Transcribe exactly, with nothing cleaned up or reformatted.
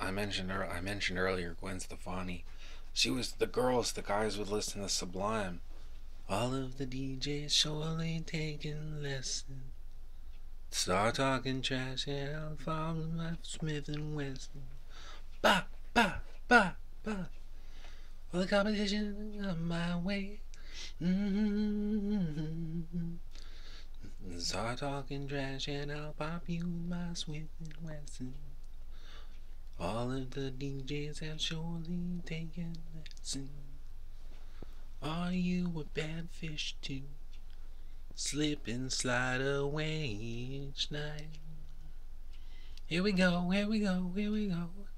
I mentioned her. I mentioned earlier Gwen Stefani. She was the girls. The guys would listen to Sublime. All of the D Js surely taking lessons. Start talking trash and I'll follow my Smith and Wesson. Ba ba ba ba. All the competition on my way. Mm-hmm. Start talking trash and I'll pop you my Smith and Wesson. All of the D Js have surely taken lessons. Are you a bad fish too? Slip and slide away each night. Here we go, here we go, here we go.